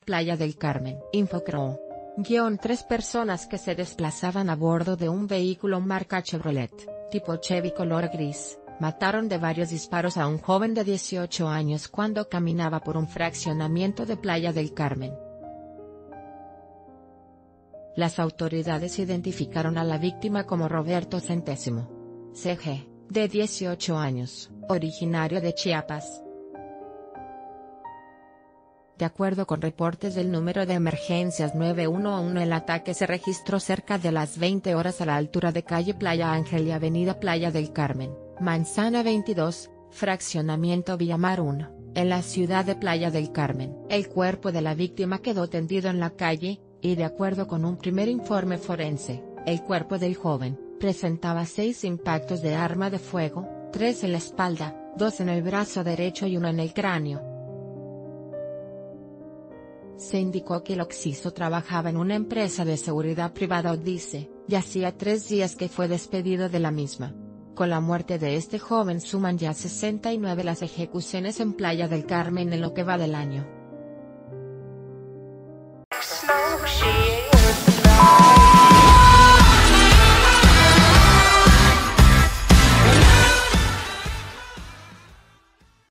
Playa del Carmen. Infocrow. Tres personas que se desplazaban a bordo de un vehículo marca Chevrolet, tipo Chevy color gris, mataron de varios disparos a un joven de 18 años cuando caminaba por un fraccionamiento de Playa del Carmen. Las autoridades identificaron a la víctima como Roberto Centésimo CG, de 18 años, originario de Chiapas. De acuerdo con reportes del número de emergencias 911, el ataque se registró cerca de las 20 horas a la altura de calle Playa Ángel y avenida Playa del Carmen, Manzana 22, fraccionamiento Villamar 1, en la ciudad de Playa del Carmen. El cuerpo de la víctima quedó tendido en la calle, y de acuerdo con un primer informe forense, el cuerpo del joven presentaba 6 impactos de arma de fuego, 3 en la espalda, 2 en el brazo derecho y 1 en el cráneo. Se indicó que el occiso trabajaba en una empresa de seguridad privada Odise, y hacía 3 días que fue despedido de la misma. Con la muerte de este joven suman ya 69 las ejecuciones en Playa del Carmen en lo que va del año.